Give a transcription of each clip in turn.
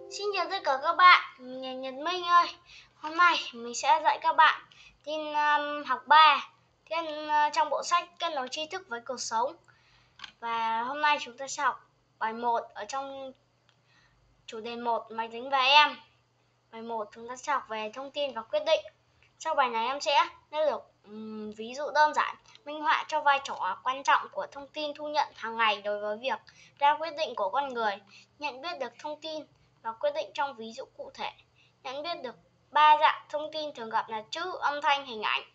Xin chào tất cả các bạn, mình là Nhật Minh ơi. Hôm nay mình sẽ dạy các bạn tin học 3 trong bộ sách Kết nối tri thức với cuộc sống. Và hôm nay chúng ta sẽ học bài 1 ở trong chủ đề 1 máy tính và em. Bài 1 chúng ta sẽ học về thông tin và quyết định. Sau bài này em sẽ nêu được ví dụ đơn giản minh họa cho vai trò quan trọng của thông tin thu nhận hàng ngày đối với việc ra quyết định của con người, nhận biết được thông tin và quyết định trong ví dụ cụ thể. Nhận biết được 3 dạng thông tin thường gặp là chữ, âm thanh, hình ảnh.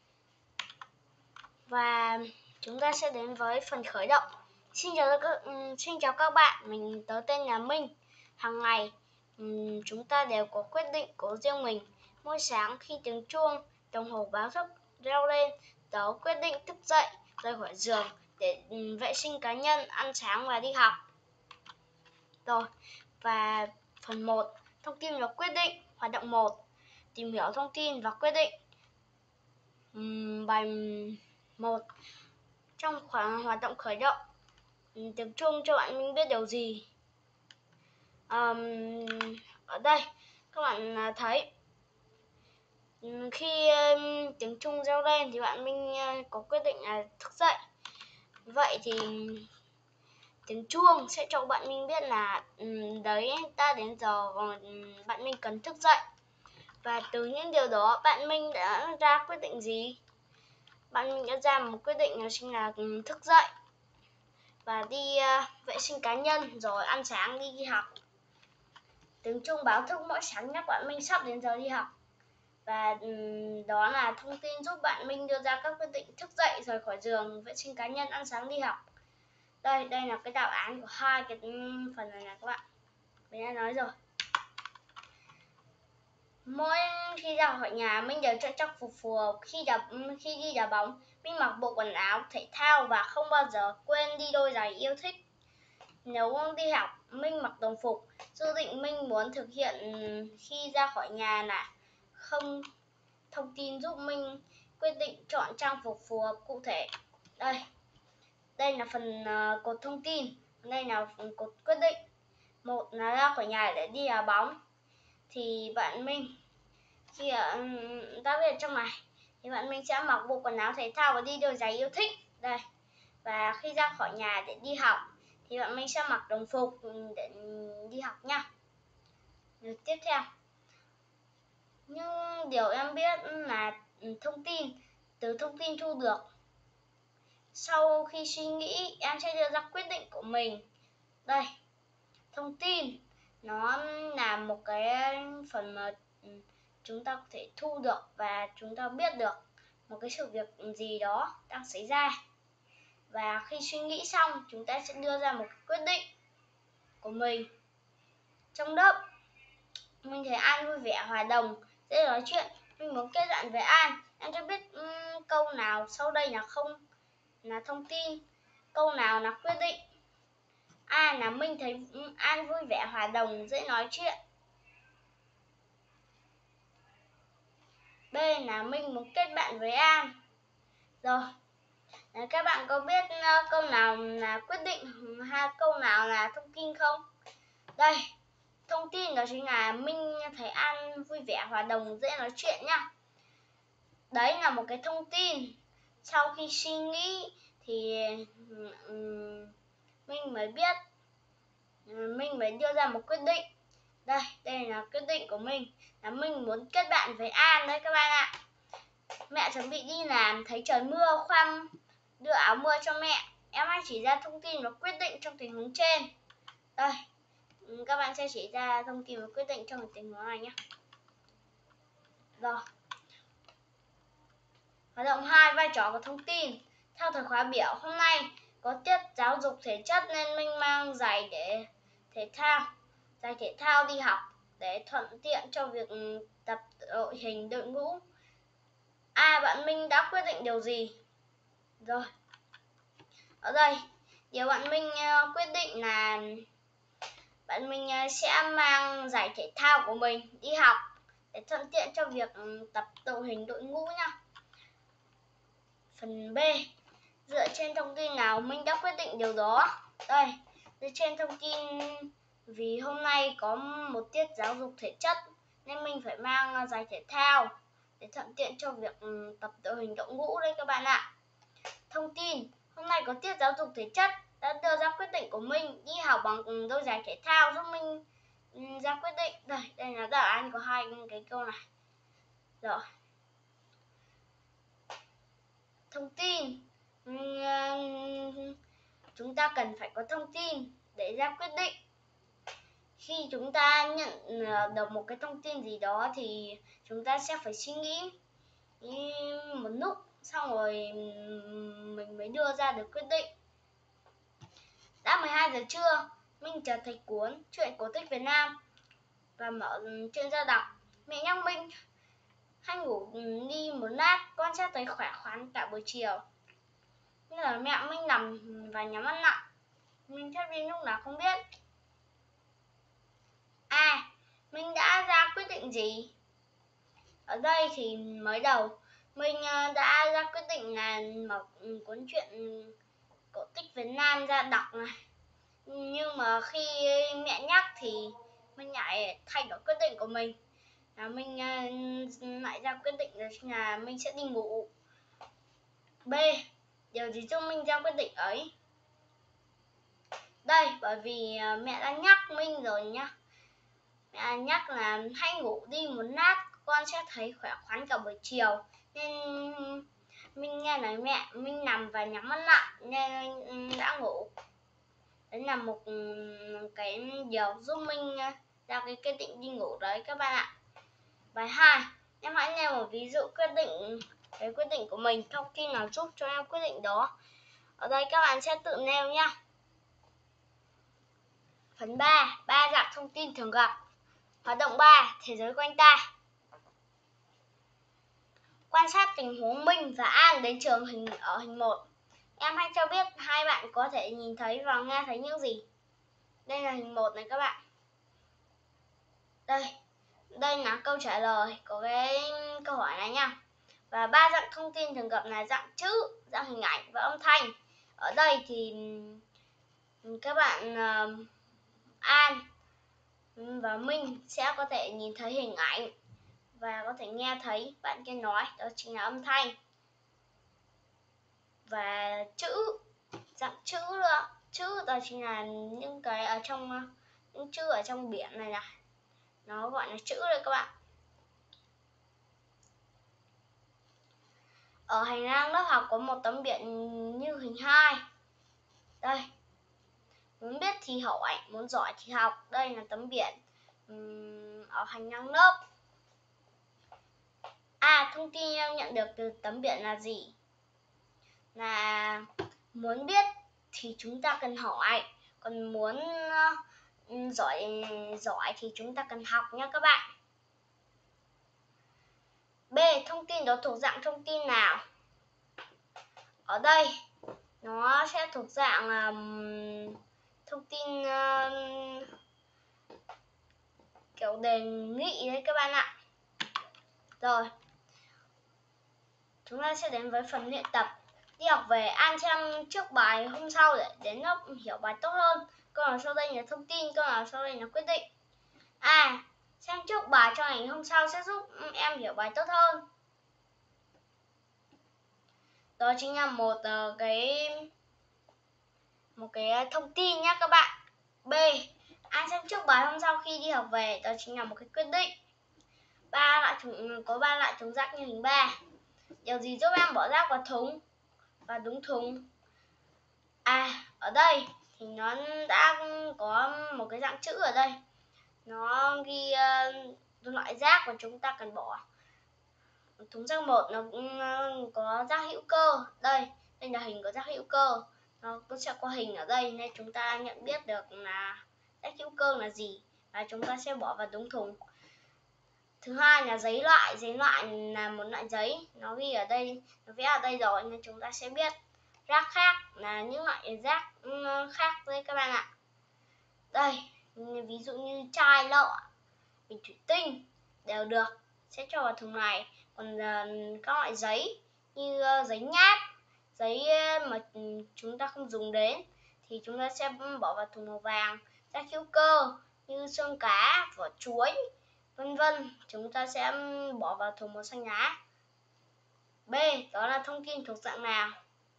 Và chúng ta sẽ đến với phần khởi động. Xin chào các bạn, tớ tên là Minh. Hàng ngày chúng ta đều có quyết định của riêng mình. Mỗi sáng khi tiếng chuông đồng hồ báo thức reo lên, tớ quyết định thức dậy, rời khỏi giường để vệ sinh cá nhân, ăn sáng và đi học. Rồi, và phần 1, thông tin và quyết định. Hoạt động 1, tìm hiểu thông tin và quyết định. Bài 1, trong khoảng hoạt động khởi động, tiếng chuông cho bạn Minh biết điều gì? Ở đây các bạn thấy khi tiếng chuông reo lên thì bạn Minh có quyết định là thức dậy. Vậy thì tiếng chuông sẽ cho bạn Minh biết là đấy ta đến giờ bạn Minh cần thức dậy. Và từ những điều đó bạn Minh đã ra quyết định gì? Bạn Minh đã ra một quyết định đó chính là thức dậy và đi vệ sinh cá nhân rồi ăn sáng đi học. Tiếng chuông báo thức mỗi sáng nhắc bạn Minh sắp đến giờ đi học. Và đó là thông tin giúp bạn Minh đưa ra các quyết định thức dậy, rời khỏi giường, vệ sinh cá nhân, ăn sáng, đi học. Đây là cái đáp án của hai cái phần này các bạn. Mình đã nói rồi. Mỗi khi ra khỏi nhà, Minh đều chọn trang phục phù hợp. Khi đi đá bóng, Minh mặc bộ quần áo thể thao và không bao giờ quên đi đôi giày yêu thích. Nếu đi học, Minh mặc đồng phục. Dự định Minh muốn thực hiện khi ra khỏi nhà là không thông tin giúp Minh quyết định chọn trang phục phù hợp cụ thể. Đây là phần cột thông tin, đây là phần cột quyết định. 1 là ra khỏi nhà để đi đá bóng. Thì bạn Minh khi ta viết trong này thì bạn Minh sẽ mặc bộ quần áo thể thao và đi đôi giày yêu thích. Đây. Và khi ra khỏi nhà để đi học thì bạn Minh sẽ mặc đồng phục để đi học nha. Rồi tiếp theo, nhưng điều em biết là từ thông tin thu được, sau khi suy nghĩ em sẽ đưa ra quyết định của mình. Đây, thông tin nó là một cái phần mà chúng ta có thể thu được và chúng ta biết được một cái sự việc gì đó đang xảy ra. Và khi suy nghĩ xong, chúng ta sẽ đưa ra một quyết định của mình. Trong lớp, mình thấy An vui vẻ, hòa đồng, dễ nói chuyện. Mình muốn kết bạn với An. Em cho biết câu nào sau đây là thông tin, câu nào là quyết định. A là Minh thấy An vui vẻ, hòa đồng, dễ nói chuyện. B là Minh muốn kết bạn với An. Rồi, các bạn có biết câu nào là quyết định hay câu nào là thông tin không? Đây, thông tin đó chính là Minh thấy An vui vẻ, hòa đồng, dễ nói chuyện nhá. Đấy là một cái thông tin. Sau khi suy nghĩ thì Minh mới biết, Minh mới đưa ra một quyết định. Đây là quyết định của mình, là Minh muốn kết bạn với An đấy các bạn ạ. Mẹ chuẩn bị đi làm, thấy trời mưa, khoan đưa áo mưa cho mẹ. Em hãy chỉ ra thông tin và quyết định trong tình huống trên. Đây, các bạn sẽ chỉ ra thông tin và quyết định trong tình huống này nhé. Rồi. Hoạt động 2, vai trò của thông tin. Theo thời khóa biểu, hôm nay có tiết giáo dục thể chất nên Minh mang giày thể thao đi học để thuận tiện cho việc tập đội hình đội ngũ. A. Bạn Minh đã quyết định điều gì? Rồi. Ở đây, điều bạn Minh quyết định là bạn Minh sẽ mang giày thể thao của mình đi học để thuận tiện cho việc tập đội hình đội ngũ nha. Phần B, dựa trên thông tin nào Minh đã quyết định điều đó? Đây, dựa trên thông tin vì hôm nay có một tiết giáo dục thể chất nên mình phải mang giày thể thao để thuận tiện cho việc tập đội hình đội ngũ đấy các bạn ạ. Thông tin: hôm nay có tiết giáo dục thể chất đã đưa ra quyết định của mình đi học bằng đôi giày thể thao giúp mình ra quyết định. Đây là đáp án của hai cái câu này. Rồi. Thông tin: chúng ta cần phải có thông tin để ra quyết định. Khi chúng ta nhận được một cái thông tin gì đó thì chúng ta sẽ phải suy nghĩ một lúc, xong rồi mình mới đưa ra được quyết định. Đã 12 giờ trưa, Minh chợt thấy cuốn Truyện cổ tích Việt Nam và mở chuyện ra đọc. Mẹ nhắc Minh hãy ngủ đi một lát, con sẽ thấy khỏe khoắn cả buổi chiều. Nhưng là mẹ Minh nằm và nhắm mắt lại. Minh thiếp đi lúc nào không biết. Minh đã ra quyết định gì? Ở đây thì mới đầu Minh đã ra quyết định là mở cuốn truyện cổ tích Việt Nam ra đọc này. Nhưng mà khi mẹ nhắc thì Minh lại thay đổi quyết định của mình. Là Minh lại ra quyết định là Minh sẽ đi ngủ. B. Điều gì giúp Minh ra quyết định ấy? Đây, bởi vì mẹ đã nhắc Minh rồi nhá. Mẹ nhắc là hãy ngủ đi một lát, con sẽ thấy khỏe khoắn cả buổi chiều. Nên Minh nghe lời mẹ, Minh nằm và nhắm mắt lại nên đã ngủ. Đấy là một cái điều giúp Minh ra cái quyết định đi ngủ đấy các bạn ạ. Bài 2. Em hãy nêu một ví dụ cái quyết định của mình, thông tin nào giúp cho em quyết định đó. Ở đây các bạn sẽ tự nêu nhá. Phần 3. Ba dạng thông tin thường gặp. Hoạt động 3. Thế giới quanh ta. Quan sát tình huống Minh và An đến trường ở hình 1. Em hãy cho biết hai bạn có thể nhìn thấy và nghe thấy những gì. Đây là hình 1 này các bạn. Đây là câu trả lời của cái câu hỏi này nha. Và ba dạng thông tin thường gặp là dạng chữ, dạng hình ảnh và âm thanh. Ở đây thì các bạn An và Minh sẽ có thể nhìn thấy hình ảnh và có thể nghe thấy bạn kia nói, đó chính là âm thanh. Và chữ, dạng chữ nữa. Chữ đó chính là những cái ở trong những chữ ở trong biển này này. Nó gọi là chữ đây các bạn. Ở hành lang lớp học có một tấm biển như hình 2. Đây. Muốn biết thì hỏi, muốn giỏi thì học. Đây là tấm biển ở hành lang lớp. Thông tin em nhận được từ tấm biển là gì? Là muốn biết thì chúng ta cần hỏi, còn muốn giỏi thì chúng ta cần học nha các bạn. B. Thông tin đó thuộc dạng thông tin nào? Ở đây nó sẽ thuộc dạng thông tin kiểu đề nghị đấy các bạn ạ. Rồi, chúng ta sẽ đến với phần luyện tập. Đi học về, An xem trước bài hôm sau để đến lớp hiểu bài tốt hơn. Câu nào sau đây là thông tin, câu nào sau đây là quyết định. Xem trước bài cho ngày hôm sau sẽ giúp em hiểu bài tốt hơn. Đó chính là một cái thông tin nhé các bạn. B. An xem trước bài hôm sau khi đi học về, đó chính là một cái quyết định. Có 3 loại thùng rác như hình 3. Điều gì giúp em bỏ rác vào thùng và đúng thùng? Ở đây thì nó đã có một cái dạng chữ ở đây. Nó ghi loại rác mà chúng ta cần bỏ. Thùng rác 1 nó có rác hữu cơ. Đây là hình của rác hữu cơ. Nó sẽ có hình ở đây nên chúng ta nhận biết được là rác hữu cơ là gì và chúng ta sẽ bỏ vào đúng thùng. Thứ hai là giấy loại là một loại giấy, nó ghi ở đây, nó vẽ ở đây rồi nên chúng ta sẽ biết. Rác khác là những loại rác khác đấy các bạn ạ. Đây, ví dụ như chai lọ, bình thủy tinh đều được sẽ cho vào thùng này. Còn các loại giấy như giấy nháp, giấy mà chúng ta không dùng đến thì chúng ta sẽ bỏ vào thùng màu vàng. rác hữu cơ như xương cá, vỏ chuối, vân vân, chúng ta sẽ bỏ vào thùng màu xanh lá. B. Đó là thông tin thuộc dạng nào?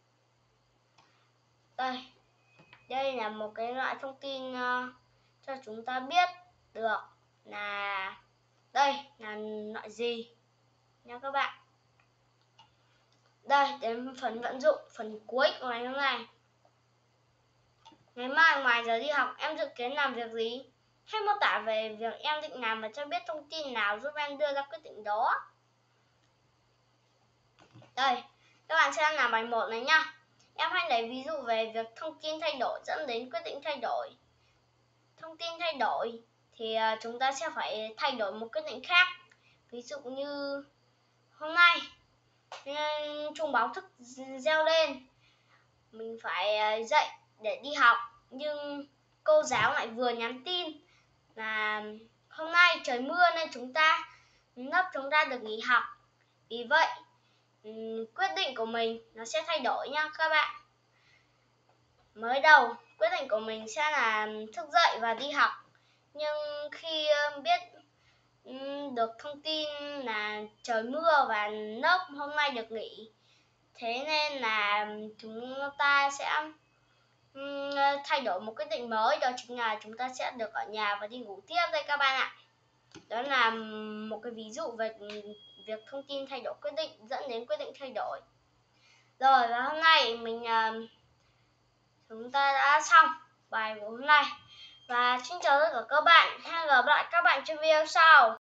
Đây là một cái loại thông tin cho chúng ta biết được là đây là loại gì nha các bạn. Đây, đến phần vận dụng, phần cuối của ngày hôm nay. Ngày mai ngoài giờ đi học em dự kiến làm việc gì? Hãy mô tả về việc em định làm và cho biết thông tin nào giúp em đưa ra quyết định đó. Đây, các bạn xem làm bài 1 này nhá. Em hãy lấy ví dụ về việc thông tin thay đổi dẫn đến quyết định thay đổi. Thông tin thay đổi thì chúng ta sẽ phải thay đổi một quyết định khác. Ví dụ như hôm nay chuông báo thức reo lên, mình phải dậy để đi học, nhưng cô giáo lại vừa nhắn tin là hôm nay trời mưa nên lớp chúng ta được nghỉ học. Vì vậy quyết định của mình nó sẽ thay đổi nha các bạn. Mới đầu quyết định của mình sẽ là thức dậy và đi học, nhưng khi biết được thông tin là trời mưa và lớp hôm nay được nghỉ, thế nên là chúng ta sẽ thay đổi một quyết định mới, đó chính là chúng ta sẽ được ở nhà và đi ngủ tiếp đây các bạn ạ. Đó là một cái ví dụ về việc thông tin thay đổi quyết định dẫn đến quyết định thay đổi. Rồi, và hôm nay chúng ta đã xong bài của hôm nay. Và xin chào tất cả các bạn. Hẹn gặp lại các bạn trong video sau.